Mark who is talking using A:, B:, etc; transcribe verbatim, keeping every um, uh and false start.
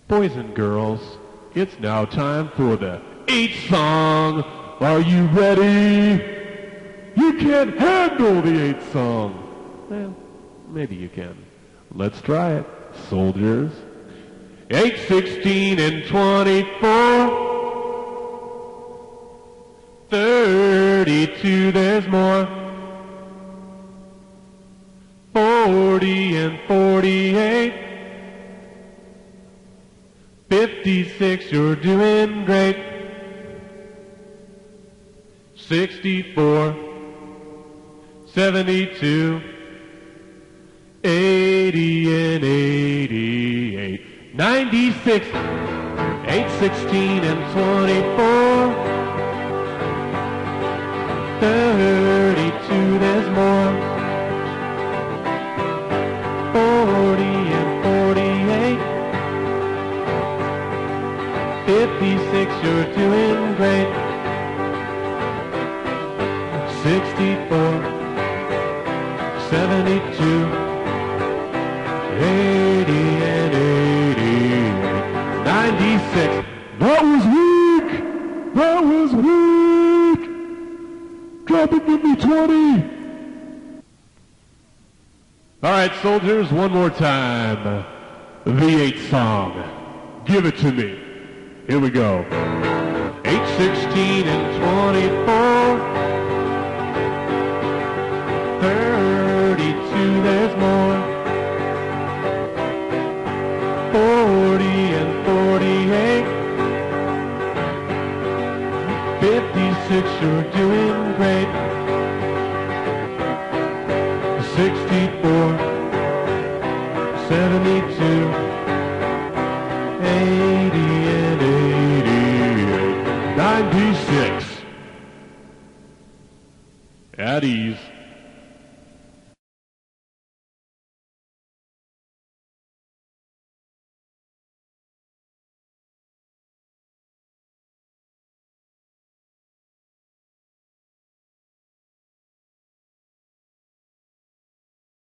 A: Boys and girls, it's now time for the eighth song. Are you ready? You can't handle the eighth song. Well, maybe you can. Let's try it, soldiers. eight, sixteen, and twenty-four. thirty-two, there's more. forty and forty-eight. fifty-six, you're doing great. sixty-four, seventy-two, eighty and eighty-eight. ninety-six, eight, sixteen, and twenty-four. thirty-two, there's more. forty and forty-eight. fifty-six, you're doing great. sixty-four, seventy-two, eighty and eighty-eight. ninety-six. That was weak! That was weak! Drop it, give me twenty! All right, soldiers, one more time. The eighth song. Give it to me. Here we go. eight, sixteen, and twenty-four. thirty-two, there's more. forty and forty-eight. fifty-six, you're doing great. sixty-four.